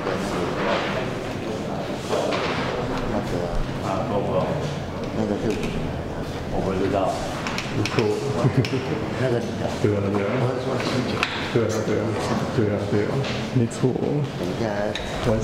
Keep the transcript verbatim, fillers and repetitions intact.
个那个啊，够不够？那个是我不知道。不错，那个对啊对啊， 我是说七九。 对啊对啊对啊对啊，没错。 等一下。